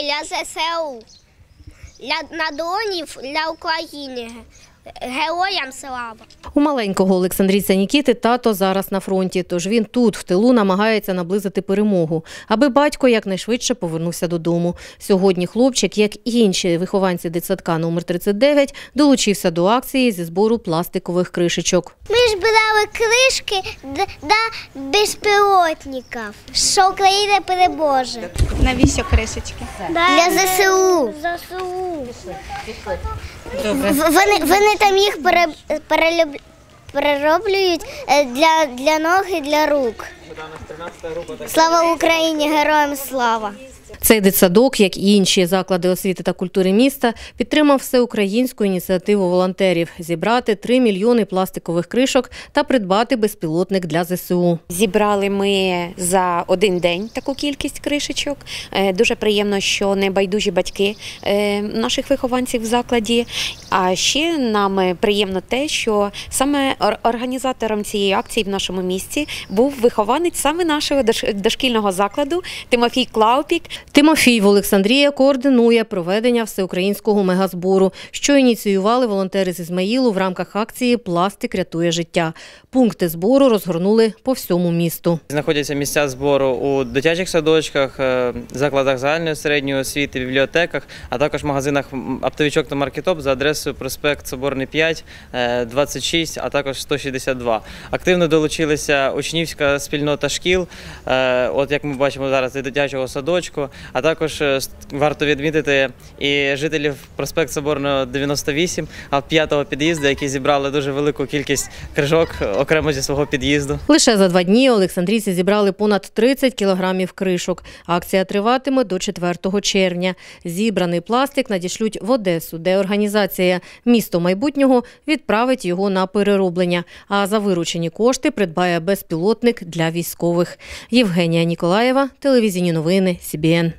для ЗСУ, на дронів для України. Героям слава! У маленького Олександрійця Нікіти тато зараз на фронті, тож він тут, в тилу, намагається наблизити перемогу, аби батько якнайшвидше повернувся додому. Сьогодні хлопчик, як і інші вихованці дитсадка номер 39, долучився до акції зі збору пластикових кришечок. Ми ж брали кришки для безпілотників, що Україна переможе. Навіщо кришечки? Для ЗСУ. Вони там їх перероблюють для ног і для рук. Слава Україні, героям слава! Цей дитсадок, як і інші заклади освіти та культури міста, підтримав всеукраїнську ініціативу волонтерів – зібрати 3 мільйони пластикових кришок та придбати безпілотник для ЗСУ. Зібрали ми за один день таку кількість кришечок. Дуже приємно, що небайдужі батьки наших вихованців в закладі. А ще нам приємно те, що саме організатором цієї акції в нашому місті був вихованець саме нашого дошкільного закладу Тимофій Клаупік. Тимофій в Олександрії координує проведення всеукраїнського мегазбору, що ініціювали волонтери з Ізмаїлу в рамках акції «Пластик рятує життя». Пункти збору розгорнули по всьому місту. Знаходяться місця збору у дитячих садочках, закладах загальної середньої освіти, бібліотеках, а також магазинах «Оптовичок» та «Маркетоп» за адресою проспект Соборний 5, 26, а також 162. Активно долучилися учнівська спільнота шкіл, от як ми бачимо зараз, і дитячого садочку, а також варто відмітити і жителів проспект Соборного 98, а 5-го під'їзду, які зібрали дуже велику кількість кришок окремо зі свого під'їзду. Лише за 2 дні олександрійці зібрали понад 30 кілограмів кришок. Акція триватиме до 4 червня. Зібраний пластик надішлють в Одесу, де організація «Місто майбутнього» відправить його на перероблення, а за виручені кошти придбає безпілотник для військових. Євгенія Ніколаєва, телевізійні новини, СІБІН.